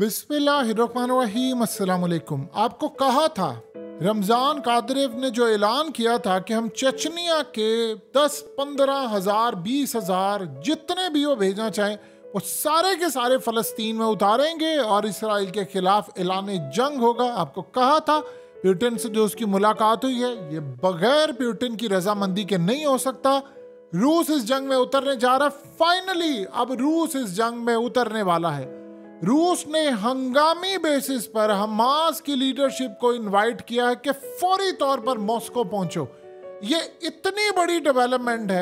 बिस्मिल्लाहिर्रहमानिर्रहीम। अस्सलाम वालेकुम। आपको कहा था रमज़ान कादरेव ने जो ऐलान किया था कि हम चचनिया के 10-15 हज़ार 20 हज़ार जितने भी वो भेजना चाहें वो सारे के सारे फ़लस्तीन में उतारेंगे और इसराइल के खिलाफ ऐलान जंग होगा। आपको कहा था प्यूटिन से जो उसकी मुलाकात हुई है ये बगैर प्यूटिन की रजामंदी के नहीं हो सकता। रूस इस जंग में उतरने जा रहा है। फाइनली अब रूस इस जंग में उतरने वाला है। रूस ने हंगामी बेसिस पर हमास की लीडरशिप को इनवाइट किया है कि फौरी तौर पर मॉस्को पहुंचो। ये इतनी बड़ी डेवलपमेंट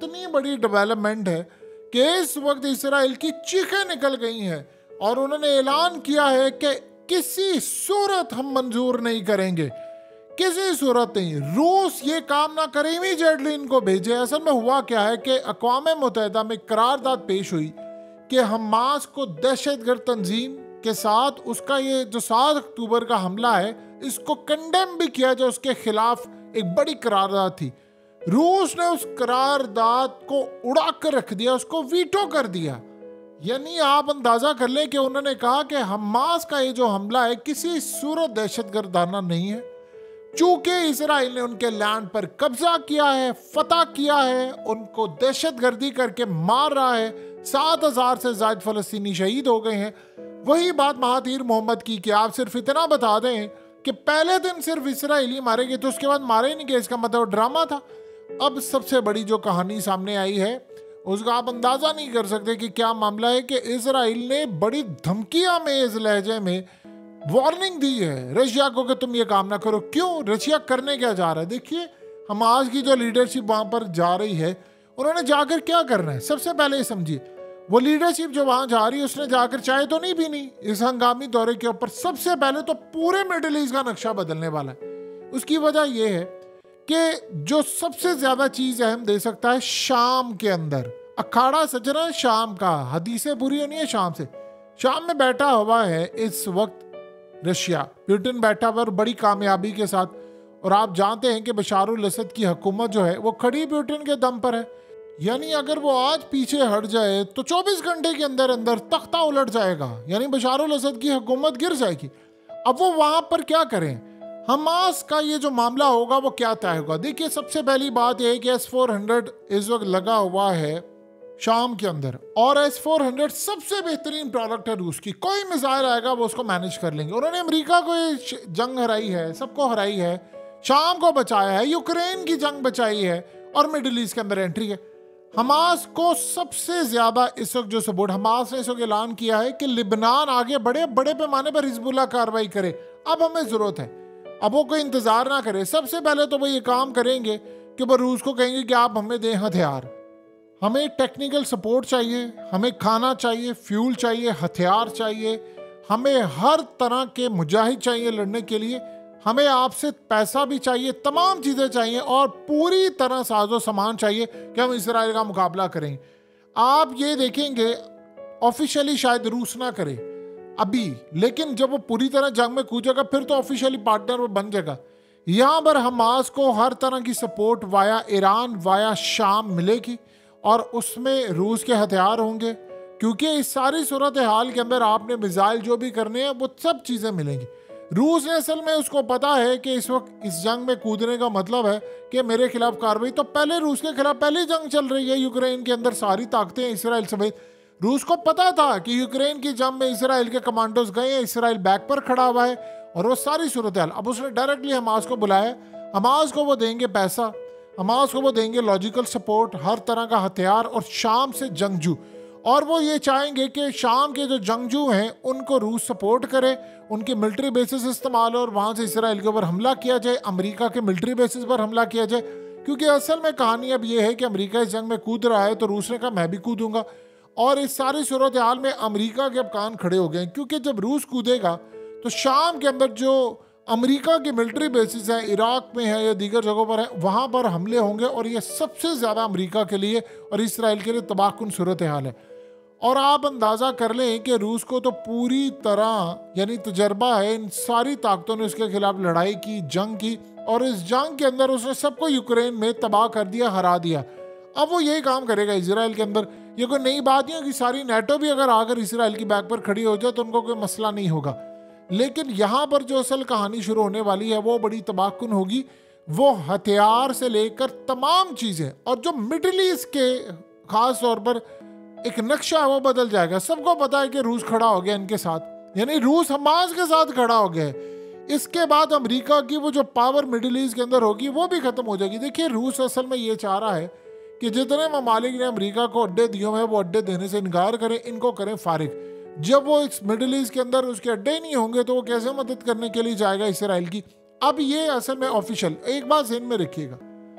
है कि इस वक्त इसराइल की चीखें निकल गई हैं और उन्होंने ऐलान किया है कि किसी सूरत हम मंजूर नहीं करेंगे, किसी सूरत नहीं। रूस ये काम ना करे, इमीडिएटली इनको भेजे। असल में हुआ क्या है कि अक़वाम मुत्तहिदा में करारदाद पेश हुई कि हमास को दहशतगर्द तंजीम के साथ उसका ये जो 7 अक्टूबर का हमला है इसको कंडेम भी किया जाए, उसके खिलाफ एक बड़ी करारदाद थी। रूस ने उस करारदाद को उड़ा कर रख दिया, उसको वीटो कर दिया। यानी आप अंदाजा कर लें कि उन्होंने कहा कि हमास का ये जो हमला है किसी सूरत दहशतगर्दाना नहीं है। चूंकि इसराइल ने उनके लैंड पर कब्जा किया है, फतह किया है, उनको दहशतगर्दी करके मार रहा है, 7,000 से ज्यादा फलस्तीनी शहीद हो गए हैं। वही बात महातीर मोहम्मद की कि आप सिर्फ इतना बता दें कि पहले दिन सिर्फ इसराइली मारे गए तो उसके बाद मारे नहीं गए, इसका मतलब ड्रामा था। अब सबसे बड़ी जो कहानी सामने आई है उसका आप अंदाजा नहीं कर सकते कि क्या मामला है कि इसराइल ने बड़ी धमकियां में इस लहजे में वार्निंग दी है रशिया को कि तुम ये काम ना करो। क्यों? रशिया करने क्या जा रहा है? देखिए, हमास की जो लीडरशिप वहां पर जा रही है उन्होंने जाकर क्या करना है सबसे पहले ये समझिए। वो लीडरशिप जो वहां जा रही है उसने जाकर चाय तो नहीं पीनी इस हंगामी दौरे के ऊपर। सबसे पहले तो पूरे मिडिल ईस्ट का नक्शा बदलने वाला है। उसकी वजह यह है कि जो सबसे ज्यादा चीज अहम दे सकता है शाम के अंदर अखाड़ा सजना है, शाम का हदीसें बुरी होनी है शाम से। शाम में बैठा हुआ है इस वक्त रशिया, प्यूटिन बैठा हुआ और बड़ी कामयाबी के साथ। और आप जानते हैं कि बशारुल असद की हुकूमत जो है वो खड़ी प्यूटिन के दम पर है। यानी अगर वो आज पीछे हट जाए तो 24 घंटे के अंदर अंदर तख्ता उलट जाएगा, यानी बशारुल असद की हुकूमत गिर जाएगी। अब वो वहां पर क्या करें? हमास का ये जो मामला होगा वो क्या तय होगा? देखिए, सबसे पहली बात यह है कि S-400 इस वक्त लगा हुआ है शाम के अंदर और S-400 सबसे बेहतरीन प्रोडक्ट है रूस की। कोई मिसाइल आएगा वो उसको मैनेज कर लेंगे। उन्होंने अमेरिका को ये जंग हराई है, सबको हराई है, शाम को बचाया है, यूक्रेन की जंग बचाई है और मिडिल ईस्ट के अंदर एंट्री है। हमास को सबसे ज्यादा इस वक्त जो सपोर्ट हमास ने इस वक्त ऐलान किया है कि लिबनान आगे बड़े पैमाने पर हिजबुल्लाह कार्रवाई करे। अब हमें जरूरत है, अब वो कोई इंतजार ना करे। सबसे पहले तो वो ये काम करेंगे कि वो रूस को कहेंगे कि आप हमें दें हथियार, हमें टेक्निकल सपोर्ट चाहिए, हमें खाना चाहिए, फ्यूल चाहिए, हथियार चाहिए, हमें हर तरह के मुजाहिद चाहिए लड़ने के लिए, हमें आपसे पैसा भी चाहिए, तमाम चीज़ें चाहिए और पूरी तरह साजो सामान चाहिए कि हम इसराइल का मुकाबला करें। आप ये देखेंगे ऑफिशियली शायद रूस ना करे अभी, लेकिन जब वो पूरी तरह जंग में कूदेगा फिर तो ऑफिशियली पार्टनर वो बन जाएगा। यहाँ पर हमास को हर तरह की सपोर्ट वाया ईरान वाया शाम मिलेगी और उसमें रूस के हथियार होंगे, क्योंकि इस सारी सूरत हाल के अंदर आपने मिसाइल जो भी करने हैं वो सब चीज़ें मिलेंगी। रूस ने असल में उसको पता है कि इस वक्त इस जंग में कूदने का मतलब है कि मेरे खिलाफ कार्रवाई। तो पहले रूस के खिलाफ पहली जंग चल रही है यूक्रेन के अंदर, सारी ताकतें इसराइल समेत। रूस को पता था कि यूक्रेन की जंग में इसराइल के कमांडोज गए हैं, इसराइल बैक पर खड़ा हुआ है और वो सारी सूरत हाल। अब उसने डायरेक्टली हमास को बुलाया। हमास को वो देंगे पैसा, हमास को वो देंगे लॉजिकल सपोर्ट, हर तरह का हथियार और शाम से जंगजू। और वो ये चाहेंगे कि शाम के जो जंगजू हैं उनको रूस सपोर्ट करे, उनके मिलिट्री बेसिस इस्तेमाल हो और वहाँ से इसराइल के ऊपर हमला किया जाए, अमेरिका के मिलिट्री बेसिस पर हमला किया जाए। क्योंकि असल में कहानी अब ये है कि अमेरिका इस जंग में कूद रहा है तो रूस ने कहा मैं भी कूदूंगा। और इस सारी सूरत हाल में अमेरिका के अब कान खड़े हो गए, क्योंकि जब रूस कूदेगा तो शाम के अंदर जो अमेरिका की मिलिट्री बेसिस है, इराक में है या दीगर जगहों पर है, वहाँ पर हमले होंगे और ये सबसे ज़्यादा अमेरिका के लिए और इसराइल के लिए तबाहकुन सूरत हाल है। और आप अंदाज़ा कर लें कि रूस को तो पूरी तरह यानी तजर्बा है, इन सारी ताकतों ने उसके खिलाफ लड़ाई की, जंग की और इस जंग के अंदर उसने सबको यूक्रेन में तबाह कर दिया, हरा दिया। अब वो यही काम करेगा इसराइल के अंदर। ये कोई नई बात नहीं होगी, सारी नेटो भी अगर आकर इसराइल की बैक पर खड़ी हो जाए तो उनको कोई मसला नहीं होगा। लेकिन यहाँ पर जो असल कहानी शुरू होने वाली है वो बड़ी तबाहकुन होगी। वो हथियार से लेकर तमाम चीज़ें, और जो मिडिल ईस्ट के खास तौर पर एक नक्शा है वो बदल जाएगा। सबको पता है कि रूस खड़ा हो गया इनके साथ, यानी रूस हमास के साथ खड़ा हो गया है। इसके बाद अमेरिका की वो जो पावर मिडिल ईस्ट के अंदर होगी वो भी खत्म हो जाएगी। देखिए, रूस असल में ये चाह रहा है कि जितने ममालिक ने अमेरिका को अड्डे दिए हुए हैं वो अड्डे देने से इनकार करें, इनको करें फारिग। जब वो इस मिडिल ईस्ट के अंदर उसके अड्डे ही नहीं होंगे तो वो कैसे मदद करने के लिए जाएगा इसराइल की। अब ये असल में ऑफिशियल, एक बात ध्यान में रखिएगा,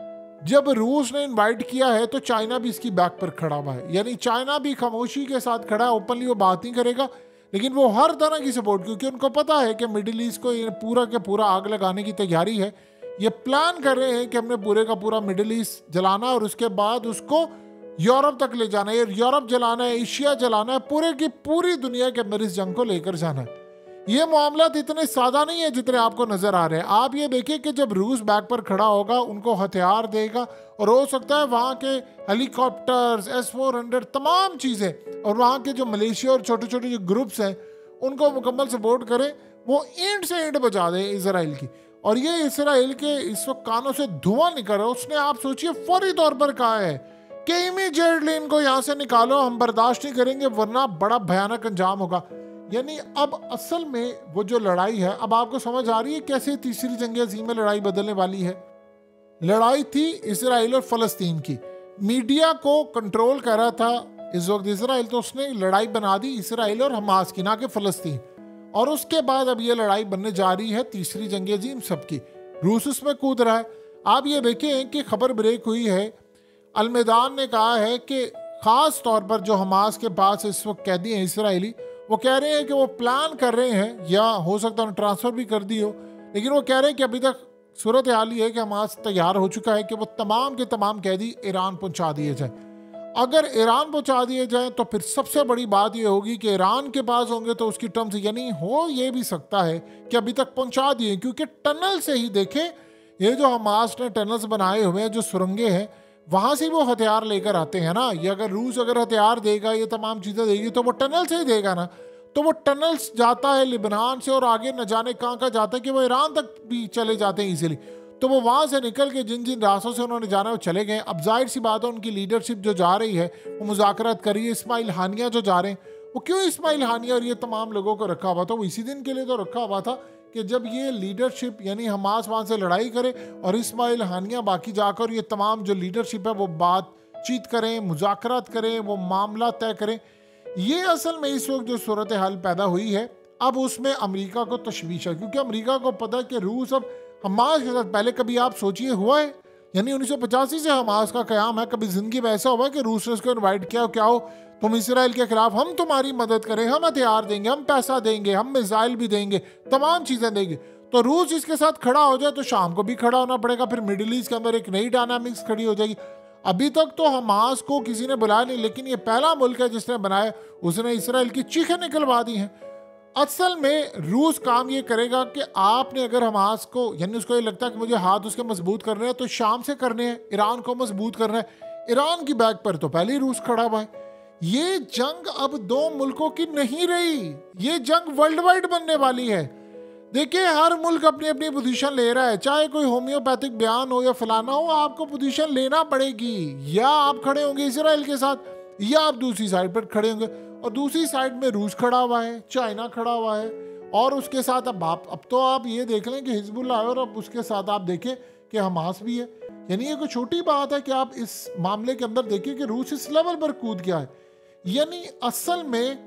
जब रूस ने इनवाइट किया है तो चाइना भी इसकी बैक पर खड़ा हुआ है, यानी चाइना भी खामोशी के साथ खड़ा है। ओपनली वो बात नहीं करेगा, लेकिन वो हर तरह की सपोर्ट, क्योंकि उनको पता है कि मिडिल ईस्ट को ये पूरा के पूरा आग लगाने की तैयारी है। ये प्लान कर रहे हैं कि हमने पूरे का पूरा मिडिल ईस्ट जलाना और उसके बाद उसको यूरोप तक ले जाना है, यूरोप जलाना है, एशिया जलाना है, पूरे की पूरी दुनिया के अंदर इस जंग को लेकर जाना है। ये मामला इतने सादा नहीं है जितने आपको नजर आ रहे हैं। आप ये देखिए कि जब रूस बैक पर खड़ा होगा उनको हथियार देगा, और हो सकता है वहाँ के हेलीकॉप्टर्स, S-400, तमाम चीज़ें, और वहाँ के जो मलेशिया और छोटे छोटे जो ग्रुप्स हैं उनको मुकम्मल सपोर्ट करे, वो ईंट से ईंट बजा दे इसराइल की। और ये इसराइल के इस वक्त कानों से धुआं निकल रहा है। उसने, आप सोचिए, फौरी तौर पर कहा है कि इमीडिएटली इनको यहाँ से निकालो, हम बर्दाश्त नहीं करेंगे वरना बड़ा भयानक अंजाम होगा। यानी अब असल में वो जो लड़ाई है, अब आपको समझ आ रही है कैसे तीसरी जंग अज़ीम में लड़ाई बदलने वाली है। लड़ाई थी इसराइल और फलस्तीन की, मीडिया को कंट्रोल कर रहा था इस वक्त इसराइल, तो उसने लड़ाई बना दी इसराइल और हमास की, ना कि फलस्तीन। और उसके बाद अब ये लड़ाई बनने जा रही है तीसरी जंग अज़ीम सबकी। रूस उसमें कूद रहा है। आप ये देखें कि खबर ब्रेक हुई है, अलमैदान ने कहा है कि खास तौर पर जो हमास के पास इस वक्त कैदी हैं इसराइली, वो कह रहे हैं कि वो प्लान कर रहे हैं, या हो सकता है ट्रांसफ़र भी कर दी हो, लेकिन वो कह रहे हैं कि अभी तक सूरत हाल ये है कि हमास तैयार हो चुका है कि वो तमाम के तमाम कैदी ईरान पहुंचा दिए जाएं। अगर ईरान पहुंचा दिए जाएं तो फिर सबसे बड़ी बात ये होगी कि ईरान के पास होंगे तो उसकी टर्म्स, यानी हो ये भी सकता है कि अभी तक पहुंचा दिए, क्योंकि टनल से ही देखें, ये जो हमास ने टनल्स बनाए हुए हैं, जो सुरंगें हैं, वहाँ से वो हथियार लेकर आते हैं ना। ये अगर रूस अगर हथियार देगा, ये तमाम चीज़ें देगी, तो वो टनल से ही देगा ना। तो वो टनल्स जाता है लिबनान से और आगे न जाने कहाँ जाता है कि वो ईरान तक भी चले जाते हैं इजीली। तो वो वहाँ से निकल के जिन जिन रास्तों से उन्होंने जाना है वो चले गए। अब जाहिर सी बात है उनकी लीडरशिप जो जा रही है वो मुज़ाकरात कर रही है। इस्माइल हानिया जो जा रहे हैं, वो क्यों इस्माइल हानिया और ये तमाम लोगों को रखा हुआ था? वो इसी दिन के लिए तो रखा हुआ था कि जब ये लीडरशिप यानी हमास वहाँ से लड़ाई करे और इस्माइल हानिया बाकी जाकर ये तमाम जो लीडरशिप है वो बातचीत करें, मुज़ाकरात करें, वो मामला तय करें। ये असल में इस वक्त जो सूरत हाल पैदा हुई है, अब उसमें अमेरिका को तशवीश है, क्योंकि अमेरिका को पता है कि रूस अब हमास के साथ, पहले कभी आप सोचिए हुआ है, यानी 1985 से हमास का क़याम है, कभी ज़िंदगी में ऐसा हुआ है कि रूस ने उसको इन्वाइट किया, क्या हो तुम इसराइल के खिलाफ, हम तुम्हारी मदद करें, हम हथियार देंगे, हम पैसा देंगे, हम मिसाइल भी देंगे, तमाम चीज़ें देंगे। तो रूस इसके साथ खड़ा हो जाए तो शाम को भी खड़ा होना पड़ेगा, फिर मिडिल ईस्ट के अंदर एक नई डायनामिक्स खड़ी हो जाएगी। अभी तक तो हमास को किसी ने बुलाया नहीं, लेकिन ये पहला मुल्क है जिसने बनाया, उसने इसराइल की चीखें निकलवा दी हैं। असल में रूस काम ये करेगा कि आपने अगर हमास को, यानी उसको ये लगता है कि मुझे हाथ उसके मजबूत करने हैं, तो शाम से करने हैं, ईरान को मजबूत करना है। ईरान की बैक पर तो पहले ही रूस खड़ा हुआ है। ये जंग अब दो मुल्कों की नहीं रही, ये जंग वर्ल्ड वाइड बनने वाली है। देखिए, हर मुल्क अपनी अपनी पोजीशन ले रहा है, चाहे कोई होम्योपैथिक बयान हो या फलाना हो, आपको पोजीशन लेना पड़ेगी। या आप खड़े होंगे इसराइल के साथ, या आप दूसरी साइड पर खड़े होंगे। और दूसरी साइड में रूस खड़ा हुआ है, चाइना खड़ा हुआ है, और उसके साथ अब तो आप ये देख लें कि हिजबुल्लाह है, और अब उसके साथ आप देखें कि हमास भी है। यानी ये कोई छोटी बात है कि आप इस मामले के अंदर देखिए कि रूस इस लेवल पर कूद गया है। यानी असल में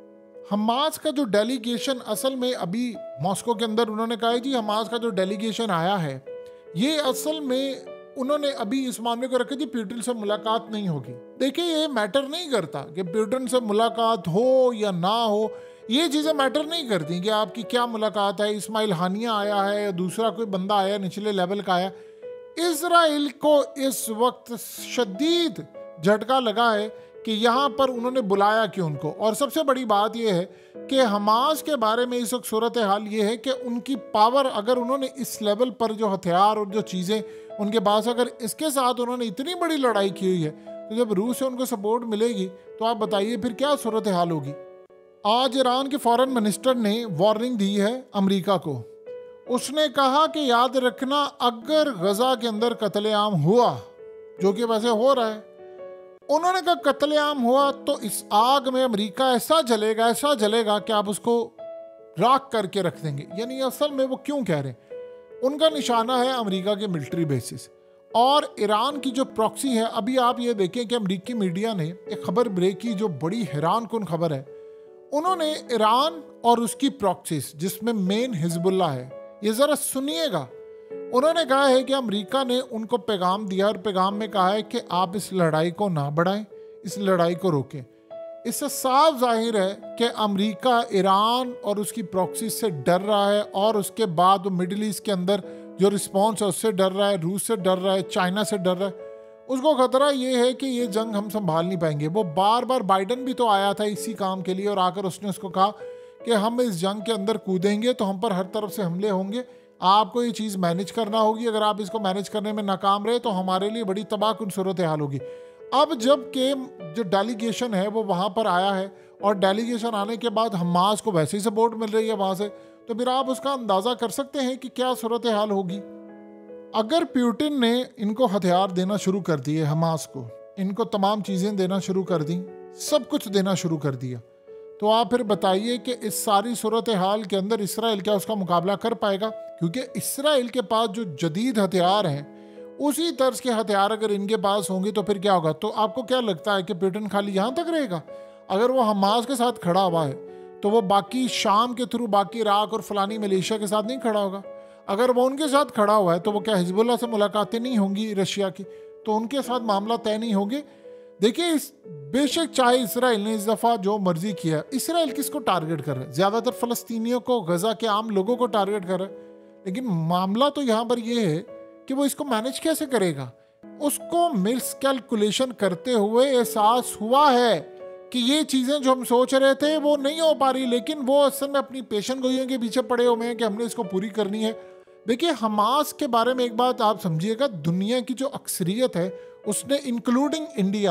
हमास का जो डेलीगेशन, असल में अभी मॉस्को के अंदर उन्होंने कहा है जी, हमास का जो डेलीगेशन आया है, ये असल में उन्होंने अभी इस मामले को रखा जी पुतिन से मुलाकात नहीं होगी। देखिए, ये मैटर नहीं करता कि पुतिन से मुलाकात हो या ना हो, ये चीज़ें मैटर नहीं करती कि आपकी क्या मुलाकात है, इस्माइल हानिया आया है या दूसरा कोई बंदा आया निचले लेवल का आया। इजराइल को इस वक्त शदीद झटका लगा है कि यहाँ पर उन्होंने बुलाया क्यों उनको। और सबसे बड़ी बात यह है कि हमास के बारे में इस वक्त सूरत हाल ये है कि उनकी पावर, अगर उन्होंने इस लेवल पर जो हथियार और जो चीज़ें उनके पास, अगर इसके साथ उन्होंने इतनी बड़ी लड़ाई की हुई है, तो जब रूस से उनको सपोर्ट मिलेगी तो आप बताइए फिर क्या सूरत हाल होगी। आज ईरान के फॉरेन मिनिस्टर ने वार्निंग दी है अमेरिका को। उसने कहा कि याद रखना, अगर गजा के अंदर कत्लेआम हुआ, जो कि वैसे हो रहा है, उन्होंने कहा कत्लेआम हुआ तो इस आग में अमेरिका ऐसा जलेगा कि आप उसको राख करके रख देंगे। यानी असल में वो क्यों कह रहे हैं, उनका निशाना है अमेरिका के मिलिट्री बेसिस और ईरान की जो प्रॉक्सी है। अभी आप ये देखें कि अमेरिकी मीडिया ने एक खबर ब्रेक की जो बड़ी हैरान कुन खबर है। उन्होंने ईरान और उसकी प्रॉक्सीज जिसमें मेन हिजबुल्ला है, ये ज़रा सुनिएगा। उन्होंने कहा है कि अमेरिका ने उनको पैगाम दिया और पैगाम में कहा है कि आप इस लड़ाई को ना बढ़ाएं, इस लड़ाई को रोकें। इससे साफ जाहिर है कि अमेरिका ईरान और उसकी प्रॉक्सी से डर रहा है और उसके बाद वो मिडिल ईस्ट के अंदर जो रिस्पॉन्स है उससे डर रहा है, रूस से डर रहा है, चाइना से डर रहा है। उसको खतरा ये है कि ये जंग हम संभाल नहीं पाएंगे। वो बार बार बाइडन भी तो आया था इसी काम के लिए और आकर उसने उसको कहा कि हम इस जंग के अंदर कूदेंगे तो हम पर हर तरफ से हमले होंगे, आपको ये चीज़ मैनेज करना होगी। अगर आप इसको मैनेज करने में नाकाम रहे तो हमारे लिए बड़ी तबाहकुन सूरत हाल होगी। अब जब के जो डेलीगेशन है वो वहाँ पर आया है और डेलीगेशन आने के बाद हमास को वैसे ही सपोर्ट मिल रही है वहाँ से, तो फिर आप उसका अंदाज़ा कर सकते हैं कि क्या सूरत हाल होगी। अगर पुतिन ने इनको हथियार देना शुरू कर दिए, हमास को इनको तमाम चीज़ें देना शुरू कर दी, सब कुछ देना शुरू कर दिया, तो आप फिर बताइए कि इस सारी सूरत हाल के अंदर इसराइल क्या उसका मुकाबला कर पाएगा? क्योंकि इसराइल के पास जो जदीद हथियार हैं उसी तर्ज के हथियार अगर इनके पास होंगे तो फिर क्या होगा? तो आपको क्या लगता है कि पुतिन खाली यहाँ तक रहेगा? अगर वो हमास के साथ खड़ा हुआ है तो वो बाकी शाम के थ्रू बाकी इराक और फलानी मलेशिया के साथ नहीं खड़ा होगा। अगर वो उनके साथ खड़ा हुआ है तो वो क्या हिजबुल्लाह से मुलाकातें नहीं होंगी रशिया की, तो उनके साथ मामला तय नहीं होंगे। देखिए, बेशक चाहे इसराइल ने इस दफ़ा जो मर्जी किया, इसराइल किसको टारगेट कर रहा है? ज़्यादातर फ़लस्तीनियों को, गजा के आम लोगों को टारगेट कर रहा है। लेकिन मामला तो यहाँ पर यह है कि वो इसको मैनेज कैसे करेगा। उसको मिस कैलकुलेशन करते हुए एहसास हुआ है कि ये चीज़ें जो हम सोच रहे थे वो नहीं हो पा रही, लेकिन वो असल में अपनी पेशन गोइयों के पीछे पड़े हुए हैं कि हमने इसको पूरी करनी है। देखिए, हमास के बारे में एक बात आप समझिएगा, दुनिया की जो अक्सरियत है उसने इंक्लूडिंग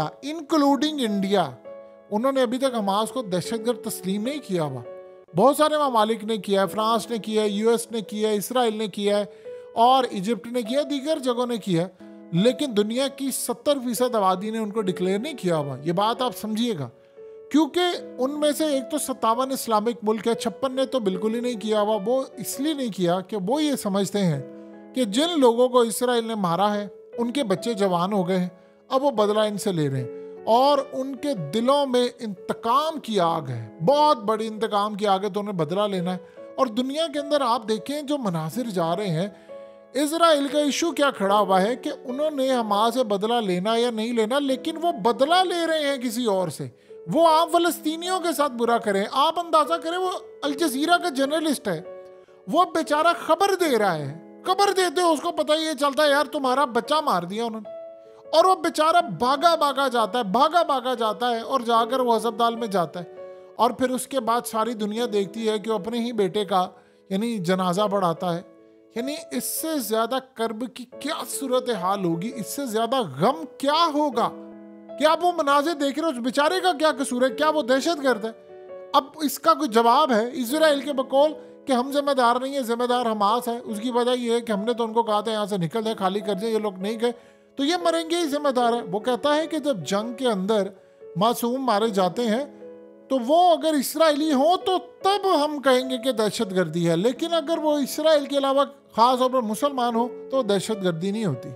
इंडिया उन्होंने अभी तक हमास को दहशतगर्द तस्लीम नहीं किया हुआ। बहुत सारे ममालिक ने किया है, फ्रांस ने किया है, यूएस ने किया है, इसराइल ने किया है और इजिप्ट ने किया, दीगर जगहों ने किया, लेकिन दुनिया की 70% आबादी ने उनको डिक्लेयर नहीं किया हुआ। ये बात आप समझिएगा, क्योंकि उनमें से एक तो 57 इस्लामिक मुल्क है, 56 ने तो बिल्कुल ही नहीं किया हुआ। वो इसलिए नहीं किया कि वो ये समझते हैं कि जिन लोगों को इसराइल ने मारा है उनके बच्चे जवान हो गए हैं, अब वो बदला इनसे ले रहे हैं और उनके दिलों में इंतकाम की आग है, बहुत बड़ी इंतकाम की आग है, तो उन्हें बदला लेना है। और दुनिया के अंदर आप देखें जो मनासिर जा रहे हैं, इजराइल का इशू क्या खड़ा हुआ है कि उन्होंने हमास से बदला लेना या नहीं लेना, लेकिन वो बदला ले रहे हैं किसी और से। वो आप फलस्तीनियों के साथ बुरा करें, आप अंदाजा करें, वो अल जजीरा का जर्नलिस्ट है, वो बेचारा खबर दे रहा है, खबर देते हो उसको पता ये चलता है यार तुम्हारा बच्चा मार दिया उन्होंने, और वो बेचारा भागा जाता है और जाकर वो अस्पताल में जाता है और फिर उसके बाद सारी दुनिया देखती है कि वो अपने ही बेटे का यानी जनाजा पढ़ाता है। यानी इससे ज्यादा कर्ब की क्या सूरत हाल होगी, इससे ज्यादा गम क्या होगा कि आप वो मनाज़िर देख रहे हो, उस बेचारे का क्या कसूर है? क्या वो दहशतगर्द है? अब इसका कोई जवाब है इसराइल के बकौल कि हम जिम्मेदार नहीं है, जिम्मेदार हमास है। उसकी वजह ये है कि हमने तो उनको कहा था यहाँ से निकल जाए, खाली कर जाए, ये लोग नहीं गए तो ये मरेंगे ही, जिम्मेदार है। वो कहता है कि जब जंग के अंदर मासूम मारे जाते हैं तो वो अगर इसराइली हो तो तब हम कहेंगे कि दहशतगर्दी है, लेकिन अगर वो इसराइल के अलावा खास तौर पर मुसलमान हो तो दहशतगर्दी नहीं होती।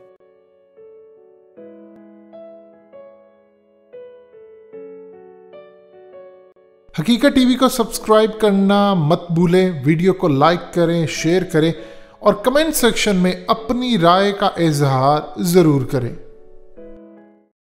हकीकत टीवी को सब्सक्राइब करना मत भूलें, वीडियो को लाइक करें, शेयर करें और कमेंट सेक्शन में अपनी राय का इजहार ज़रूर करें।